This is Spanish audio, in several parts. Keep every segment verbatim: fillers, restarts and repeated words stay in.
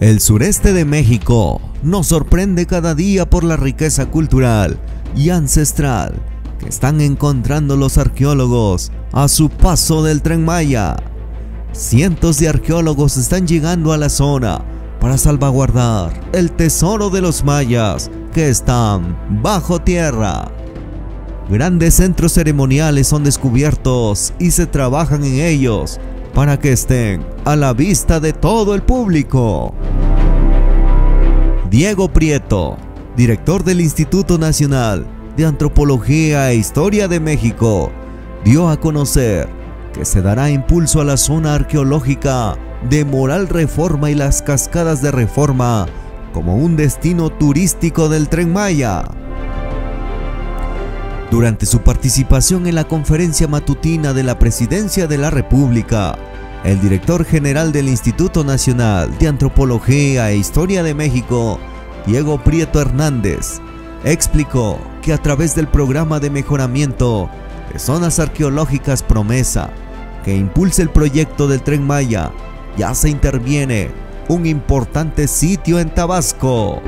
El sureste de México nos sorprende cada día por la riqueza cultural y ancestral que están encontrando los arqueólogos a su paso del Tren Maya. Cientos de arqueólogos están llegando a la zona para salvaguardar el tesoro de los mayas que están bajo tierra. Grandes centros ceremoniales son descubiertos y se trabajan en ellos para que estén a la vista de todo el público. Diego Prieto, director del Instituto Nacional de Antropología e Historia de México, dio a conocer que se dará impulso a la zona arqueológica de Moral Reforma y las Cascadas de Reforma como un destino turístico del Tren Maya. Durante su participación en la conferencia matutina de la Presidencia de la República, el director general del Instituto Nacional de Antropología e Historia de México, Diego Prieto Hernández, explicó que a través del programa de mejoramiento de zonas arqueológicas Promesa, que impulsa el proyecto del Tren Maya, ya se interviene un importante sitio en Tabasco.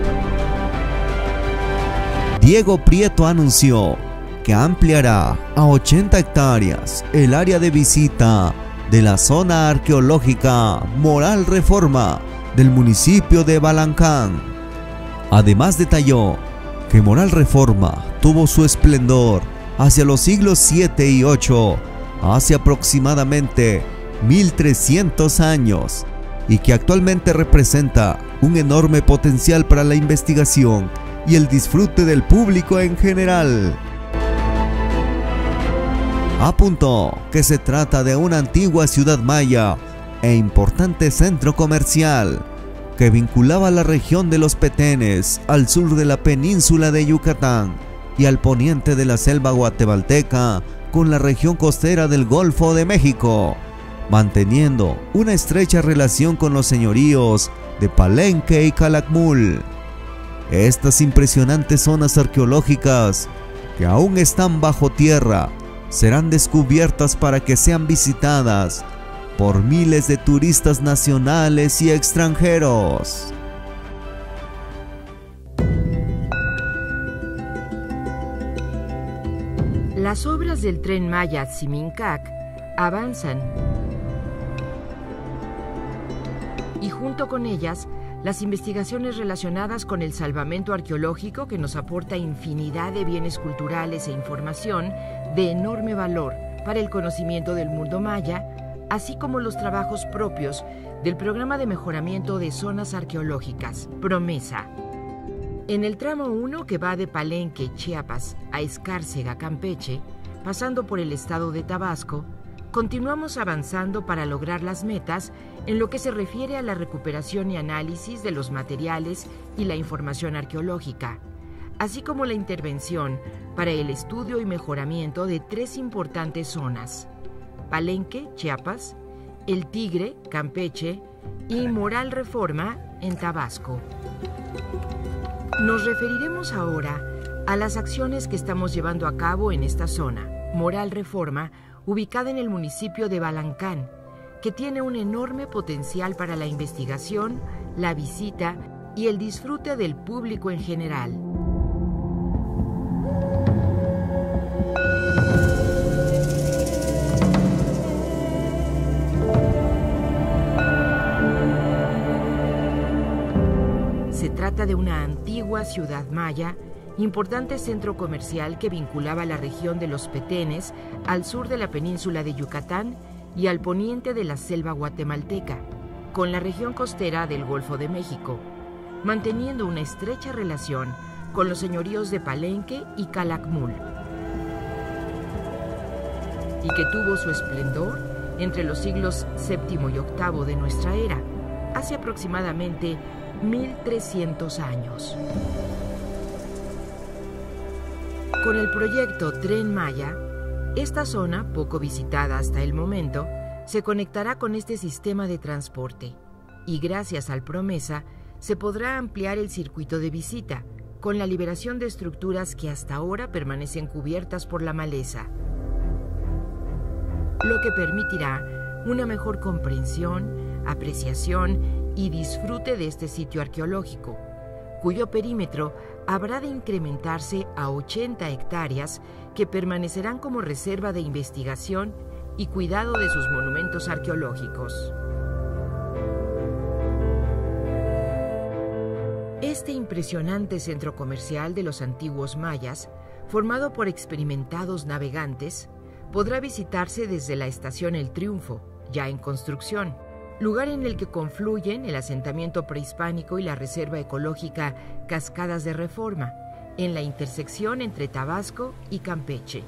Diego Prieto anunció que ampliará a ochenta hectáreas el área de visita de la zona arqueológica Moral Reforma del municipio de Balancán. Además detalló que Moral Reforma tuvo su esplendor hacia los siglos siete y ocho, hace aproximadamente mil trescientos años, y que actualmente representa un enorme potencial para la investigación y el disfrute del público en general. Apuntó que se trata de una antigua ciudad maya e importante centro comercial que vinculaba la región de los Petenes al sur de la península de Yucatán y al poniente de la selva guatemalteca con la región costera del Golfo de México, manteniendo una estrecha relación con los señoríos de Palenque y Calakmul. Estas impresionantes zonas arqueológicas, que aún están bajo tierra, serán descubiertas para que sean visitadas por miles de turistas nacionales y extranjeros. Las obras del Tren Maya Tziminkak avanzan y junto con ellas las investigaciones relacionadas con el salvamento arqueológico, que nos aporta infinidad de bienes culturales e información de enorme valor para el conocimiento del mundo maya, así como los trabajos propios del Programa de Mejoramiento de Zonas Arqueológicas, Promesa. En el tramo uno, que va de Palenque, Chiapas, a Escárcega, Campeche, pasando por el estado de Tabasco, continuamos avanzando para lograr las metas en lo que se refiere a la recuperación y análisis de los materiales y la información arqueológica, así como la intervención para el estudio y mejoramiento de tres importantes zonas: Palenque, Chiapas, El Tigre, Campeche y Moral Reforma en Tabasco. Nos referiremos ahora a las acciones que estamos llevando a cabo en esta zona, Moral Reforma, ubicada en el municipio de Balancán, que tiene un enorme potencial para la investigación, la visita y el disfrute del público en general. Se trata de una antigua ciudad maya, importante centro comercial que vinculaba la región de los Petenes al sur de la península de Yucatán y al poniente de la selva guatemalteca, con la región costera del Golfo de México, manteniendo una estrecha relación con los señoríos de Palenque y Calakmul, y que tuvo su esplendor entre los siglos séptimo y octavo de nuestra era, hace aproximadamente mil trescientos años. Con el proyecto Tren Maya, esta zona, poco visitada hasta el momento, se conectará con este sistema de transporte y gracias al Promesa se podrá ampliar el circuito de visita con la liberación de estructuras que hasta ahora permanecen cubiertas por la maleza, lo que permitirá una mejor comprensión, apreciación y disfrute de este sitio arqueológico, cuyo perímetro habrá de incrementarse a ochenta hectáreas que permanecerán como reserva de investigación y cuidado de sus monumentos arqueológicos. Este impresionante centro comercial de los antiguos mayas, formado por experimentados navegantes, podrá visitarse desde la estación El Triunfo, ya en construcción, lugar en el que confluyen el asentamiento prehispánico y la reserva ecológica Cascadas de Reforma, en la intersección entre Tabasco y Campeche.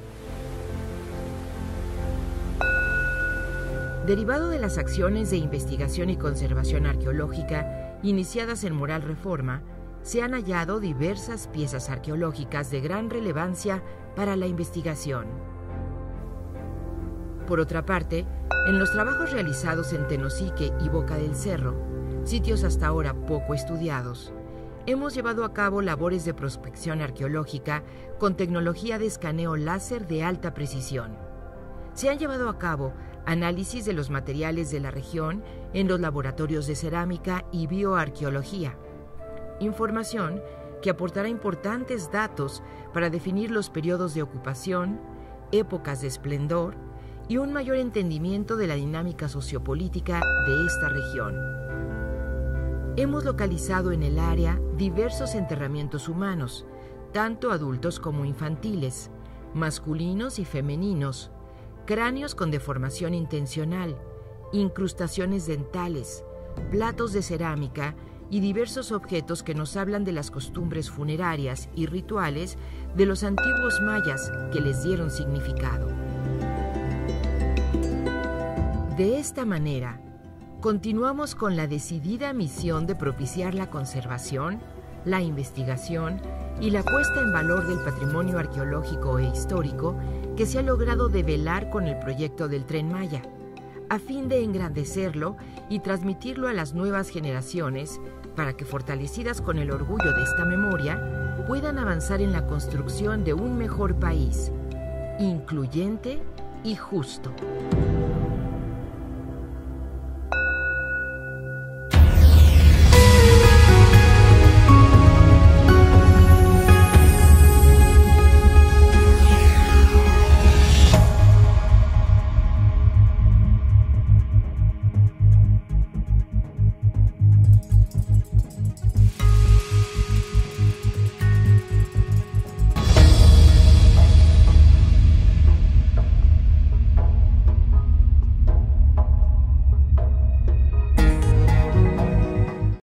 Derivado de las acciones de investigación y conservación arqueológica iniciadas en Moral Reforma, se han hallado diversas piezas arqueológicas de gran relevancia para la investigación. Por otra parte, en los trabajos realizados en Tenosique y Boca del Cerro, sitios hasta ahora poco estudiados, hemos llevado a cabo labores de prospección arqueológica con tecnología de escaneo láser de alta precisión. Se han llevado a cabo análisis de los materiales de la región en los laboratorios de cerámica y bioarqueología, información que aportará importantes datos para definir los periodos de ocupación, épocas de esplendor y un mayor entendimiento de la dinámica sociopolítica de esta región. Hemos localizado en el área diversos enterramientos humanos, tanto adultos como infantiles, masculinos y femeninos, cráneos con deformación intencional, incrustaciones dentales, platos de cerámica y diversos objetos que nos hablan de las costumbres funerarias y rituales de los antiguos mayas que les dieron significado. De esta manera, continuamos con la decidida misión de propiciar la conservación, la investigación y la puesta en valor del patrimonio arqueológico e histórico que se ha logrado develar con el proyecto del Tren Maya, a fin de engrandecerlo y transmitirlo a las nuevas generaciones para que, fortalecidas con el orgullo de esta memoria, puedan avanzar en la construcción de un mejor país, incluyente y justo.